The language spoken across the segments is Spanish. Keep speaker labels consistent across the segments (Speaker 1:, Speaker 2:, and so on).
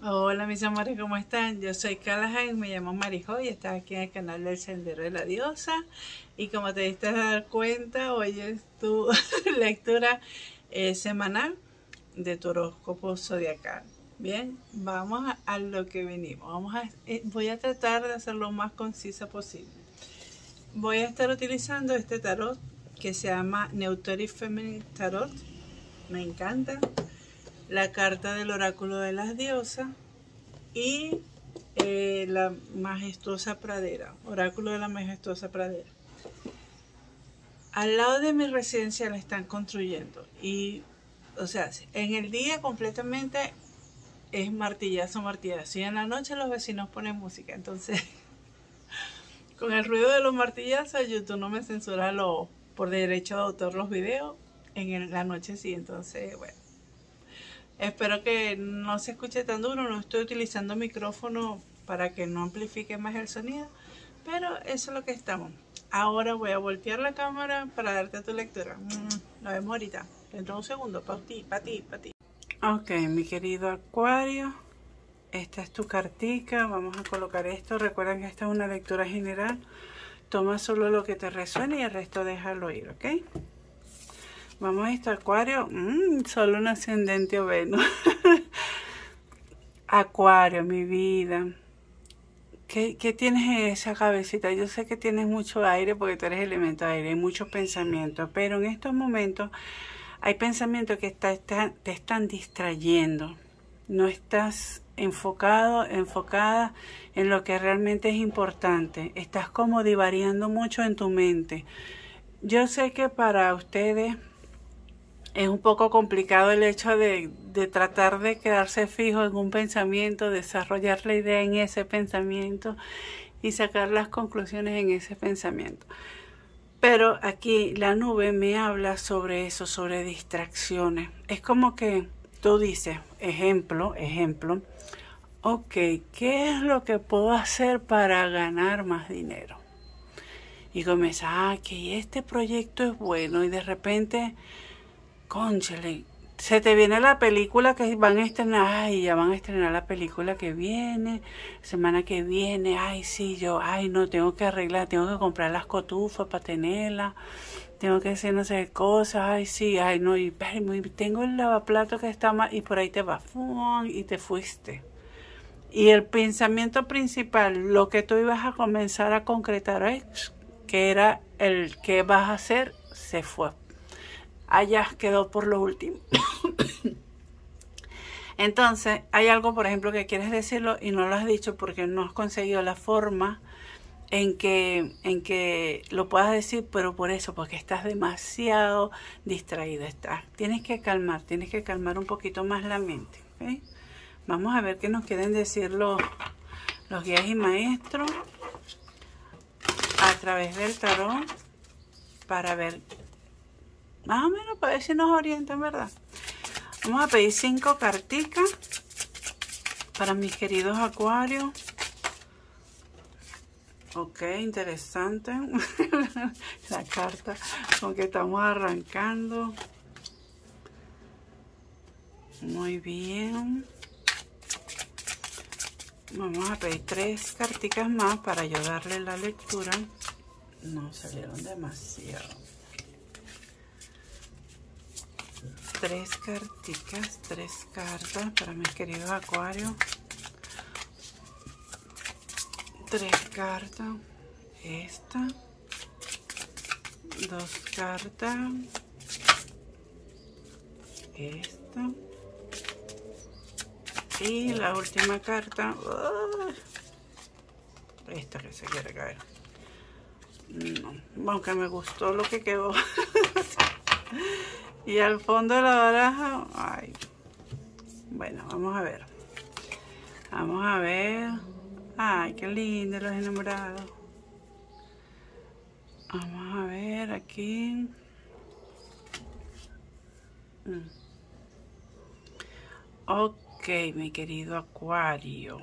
Speaker 1: Hola mis amores, ¿cómo están? Yo soy Callahan, me llamo Marijo y estás aquí en el canal del Sendero de la Diosa. Y como te diste a dar cuenta, hoy es tu lectura semanal de tu horóscopo zodiacal. Bien, vamos a lo que venimos. Voy a tratar de hacerlo lo más concisa posible. Voy a estar utilizando este tarot que se llama Neuteric Feminine Tarot. Me encanta. La carta del oráculo de las diosas y la majestuosa pradera, oráculo de la majestuosa pradera. Al lado de mi residencia la están construyendo y, o sea, en el día completamente es martillazo, martillazo, y en la noche los vecinos ponen música. Entonces, con el ruido de los martillazos, YouTube no me censura por derecho de autor los videos en la noche sí. Entonces, bueno, espero que no se escuche tan duro. No estoy utilizando micrófono para que no amplifique más el sonido, pero eso es lo que estamos. Ahora voy a voltear la cámara para darte tu lectura. Nos vemos ahorita, dentro de un segundo, para ti, para ti, para ti. Ok, mi querido Acuario, esta es tu cartica. Vamos a colocar esto. Recuerda que esta es una lectura general. Toma solo lo que te resuene y el resto déjalo ir, ¿ok? Vamos a esto, Acuario. Solo un ascendente o Venus. Acuario, mi vida. ¿Qué tienes en esa cabecita? Yo sé que tienes mucho aire porque tú eres elemento aire, hay muchos pensamientos, pero en estos momentos hay pensamientos que te están distrayendo. No estás enfocada en lo que realmente es importante. Estás como divariando mucho en tu mente. Yo sé que para ustedes es un poco complicado el hecho de tratar de quedarse fijo en un pensamiento, desarrollar la idea en ese pensamiento y sacar las conclusiones en ese pensamiento. Pero aquí la nube me habla sobre eso, sobre distracciones. Es como que tú dices, ejemplo, ok, ¿qué es lo que puedo hacer para ganar más dinero? Y comienza, que este proyecto es bueno, y de repente, cónchale, se te viene la película que van a estrenar. Ay, ya van a estrenar la película que viene, semana que viene. Ay, sí, no, tengo que arreglar, tengo que comprar las cotufas para tenerlas, tengo que hacer no sé qué cosas. Ay, sí, ay, no, y tengo el lavaplato que está mal, y por ahí te va, y te fuiste. Y el pensamiento principal, lo que tú ibas a comenzar a concretar, que era el que vas a hacer, se fue. Allá quedó por lo último. Entonces, hay algo, por ejemplo, que quieres decirlo y no lo has dicho porque no has conseguido la forma en que lo puedas decir, pero por eso, porque estás demasiado distraído. Tienes que calmar un poquito más la mente, ¿okay? Vamos a ver qué nos quieren decir los guías y maestros a través del tarot, para ver, más o menos, para ver si nos orientan, ¿verdad? Vamos a pedir 5 carticas para mis queridos acuarios. Ok, interesante la carta con que estamos arrancando. Muy bien. Vamos a pedir 3 carticas más para ayudarle la lectura. No salieron demasiado. 3 carticas, 3 cartas para mis queridos acuarios. 3 cartas. Esta. 2 cartas. Esta. Y la última carta. Esta que se quiere caer. No, aunque me gustó lo que quedó. Y al fondo de la baraja, ay, bueno, vamos a ver. Vamos a ver. Ay, qué lindo los enamorados. Vamos a ver aquí. Ok, mi querido acuario.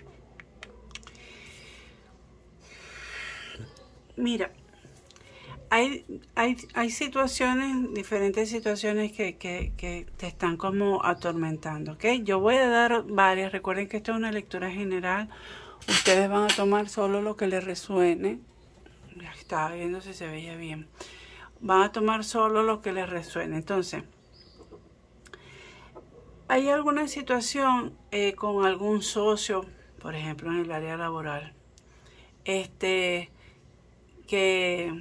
Speaker 1: Mira, hay situaciones, diferentes situaciones que te están como atormentando, ¿ok? Yo voy a dar varias. Recuerden que esto es una lectura general. Ustedes van a tomar solo lo que les resuene. Ya estaba viendo si se veía bien. Van a tomar solo lo que les resuene. Entonces, ¿hay alguna situación con algún socio, por ejemplo, en el área laboral, que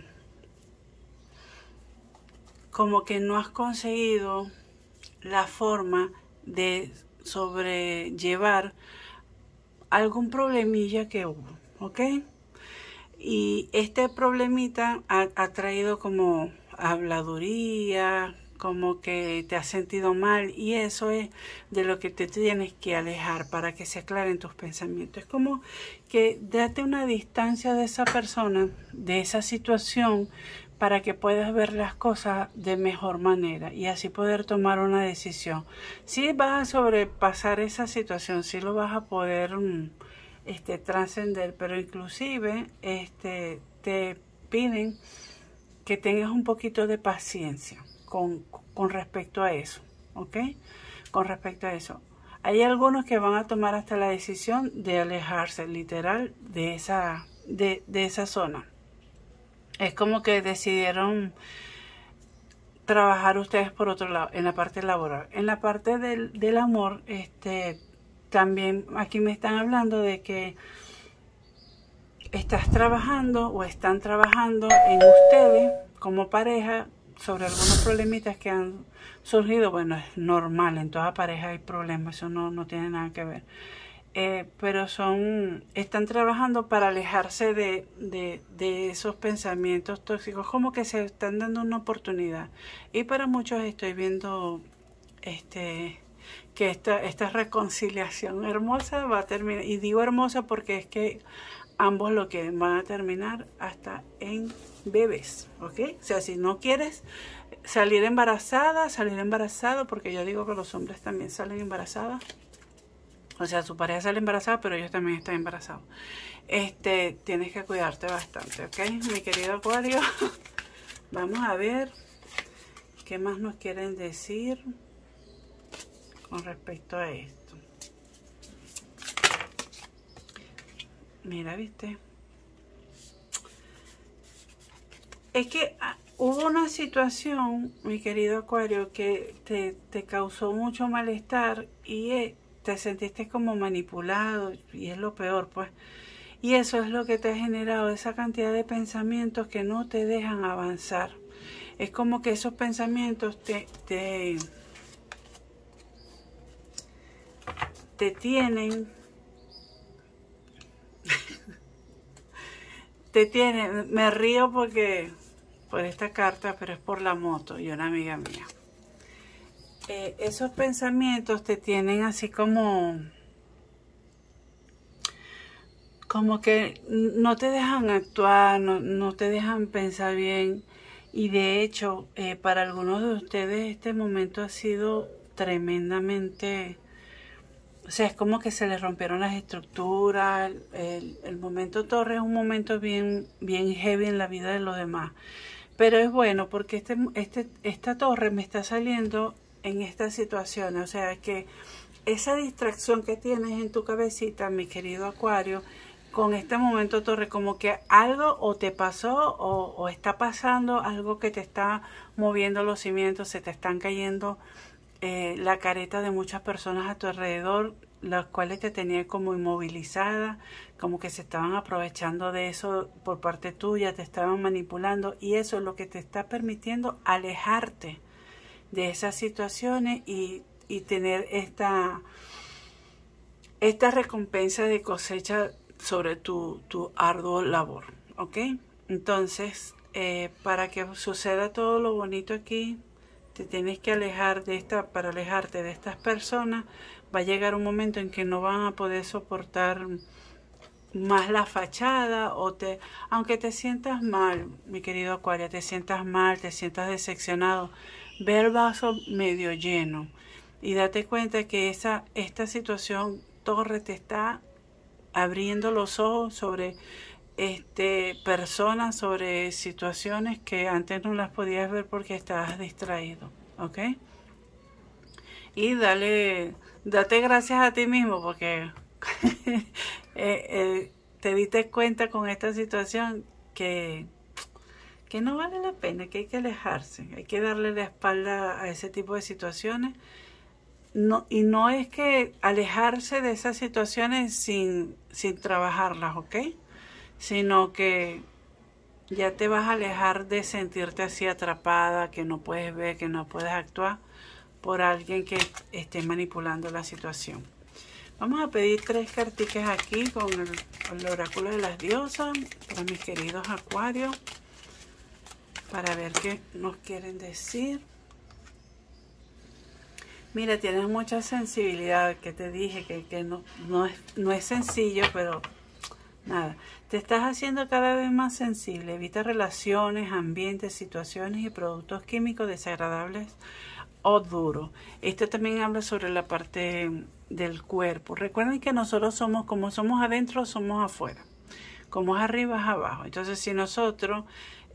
Speaker 1: como que no has conseguido la forma de sobrellevar algún problemilla que hubo, ¿ok? Y este problemita ha traído como habladuría, como que te has sentido mal, y eso es de lo que te tienes que alejar para que se aclaren tus pensamientos. Es como que date una distancia de esa persona, de esa situación, para que puedas ver las cosas de mejor manera y así poder tomar una decisión. Si vas a sobrepasar esa situación, si lo vas a poder trascender, pero inclusive te piden que tengas un poquito de paciencia con respecto a eso, ¿ok? Con respecto a eso. Hay algunos que van a tomar hasta la decisión de alejarse literal de esa zona. Es como que decidieron trabajar ustedes por otro lado, en la parte laboral. En la parte del amor, también aquí me están hablando de que estás trabajando o están trabajando en ustedes como pareja sobre algunos problemitas que han surgido. Bueno, es normal, en toda pareja hay problemas, eso no tiene nada que ver. Pero están trabajando para alejarse de esos pensamientos tóxicos, como que se están dando una oportunidad. Y para muchos estoy viendo que esta reconciliación hermosa va a terminar, y digo hermosa porque es que ambos lo quieren, van a terminar hasta en bebés, ¿ok? O sea, si no quieres salir embarazado, porque yo digo que los hombres también salen embarazados. O sea, su pareja sale embarazada, pero ellos también están embarazados. Tienes que cuidarte bastante, ¿ok? Mi querido Acuario, vamos a ver qué más nos quieren decir con respecto a esto. Mira, ¿viste? Es que hubo una situación, mi querido Acuario, que te causó mucho malestar y te sentiste como manipulado, y es lo peor, pues. Y eso es lo que te ha generado esa cantidad de pensamientos que no te dejan avanzar. Es como que esos pensamientos te tienen... me río porque por esta carta, pero es por la moto y una amiga mía. Esos pensamientos te tienen así como que no te dejan actuar, no te dejan pensar bien. Y de hecho, para algunos de ustedes este momento ha sido tremendamente... O sea, es como que se les rompieron las estructuras. El momento Torre es un momento bien heavy en la vida de los demás. Pero es bueno porque esta torre me está saliendo en estas situaciones. O sea, que esa distracción que tienes en tu cabecita, mi querido Acuario, con este momento Torre, como que algo o te pasó o está pasando algo que te está moviendo los cimientos, se te están cayendo la careta de muchas personas a tu alrededor, las cuales te tenían como inmovilizada, como que se estaban aprovechando de eso por parte tuya, te estaban manipulando, y eso es lo que te está permitiendo alejarte de esas situaciones y tener esta recompensa de cosecha sobre tu arduo labor, ¿ok? Entonces, para que suceda todo lo bonito aquí, te tienes que alejar para alejarte de estas personas. Va a llegar un momento en que no van a poder soportar más la fachada, aunque te sientas mal, mi querido Acuario, te sientas mal, te sientas decepcionado, ve el vaso medio lleno y date cuenta que esta situación Torre te está abriendo los ojos sobre personas, sobre situaciones que antes no las podías ver porque estabas distraído, ¿ok? Y date gracias a ti mismo porque te diste cuenta con esta situación que no vale la pena, que hay que alejarse, hay que darle la espalda a ese tipo de situaciones. No, y no es que alejarse de esas situaciones sin trabajarlas, ¿ok? Sino que ya te vas a alejar de sentirte así atrapada, que no puedes ver, que no puedes actuar por alguien que esté manipulando la situación. Vamos a pedir 3 carticas aquí con el oráculo de las diosas para mis queridos acuarios, para ver qué nos quieren decir. Mira, tienes mucha sensibilidad, que te dije que no es sencillo, pero nada. Te estás haciendo cada vez más sensible. Evita relaciones, ambientes, situaciones y productos químicos desagradables o duros. Esto también habla sobre la parte del cuerpo. Recuerden que nosotros somos, como somos adentro, somos afuera. Como es arriba, es abajo. Entonces, si nosotros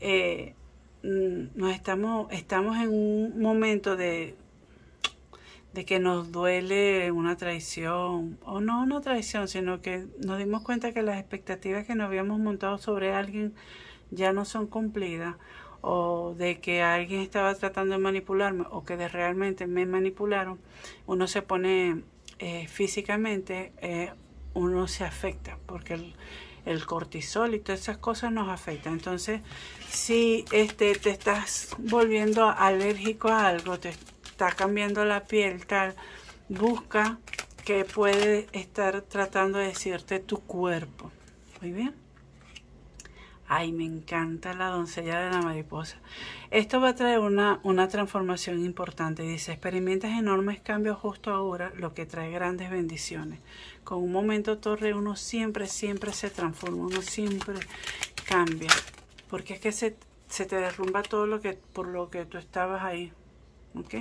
Speaker 1: estamos en un momento de que nos duele una traición, o no una traición, sino que nos dimos cuenta que las expectativas que nos habíamos montado sobre alguien ya no son cumplidas, o de que alguien estaba tratando de manipularme, o que realmente me manipularon, uno se pone físicamente, uno se afecta, porque el cortisol y todas esas cosas nos afectan. Entonces, si te estás volviendo alérgico a algo, te está cambiando la piel, tal, busca qué puede estar tratando de decirte tu cuerpo. Muy bien. Ay, me encanta la doncella de la mariposa. Esto va a traer una transformación importante. Dice, experimentas enormes cambios justo ahora, lo que trae grandes bendiciones. Con un momento torre, uno siempre se transforma, uno siempre cambia. Porque es que se te derrumba todo por lo que tú estabas ahí. ¿Ok?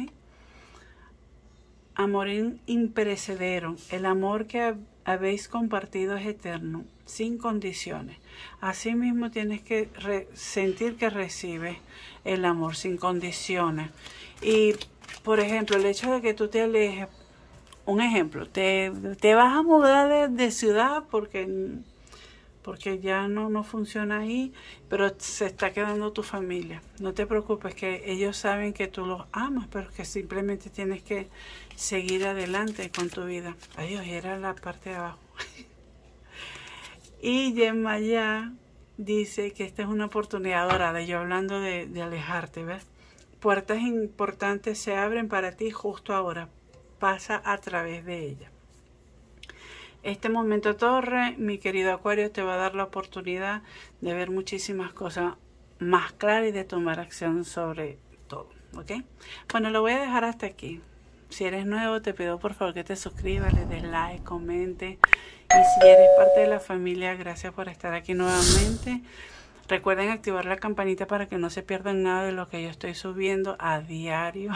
Speaker 1: Amor imperecedero. El amor que habéis compartido es eterno, sin condiciones. Asimismo tienes que sentir que recibes el amor sin condiciones. Y, por ejemplo, el hecho de que tú te alejes, un ejemplo, te vas a mudar de ciudad porque ya no funciona ahí, pero se está quedando tu familia. No te preocupes, que ellos saben que tú los amas, pero que simplemente tienes que seguir adelante con tu vida. Adiós, era la parte de abajo. Y Yemaya dice que esta es una oportunidad dorada, yo hablando de alejarte, ¿ves? Puertas importantes se abren para ti justo ahora. Pasa a través de ella. Este momento torre, mi querido Acuario, te va a dar la oportunidad de ver muchísimas cosas más claras y de tomar acción sobre todo, ¿ok? Bueno, lo voy a dejar hasta aquí. Si eres nuevo, te pido por favor que te suscribas, le des like, comente. Y si eres parte de la familia, gracias por estar aquí nuevamente. Recuerden activar la campanita para que no se pierdan nada de lo que yo estoy subiendo a diario.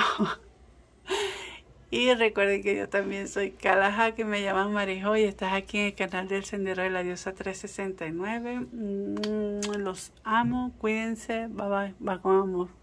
Speaker 1: Y recuerden que yo también soy Kalaha, que me llaman Marijo, y estás aquí en el canal del Sendero de la Diosa 369. Los amo, cuídense, bye bye, va con amor.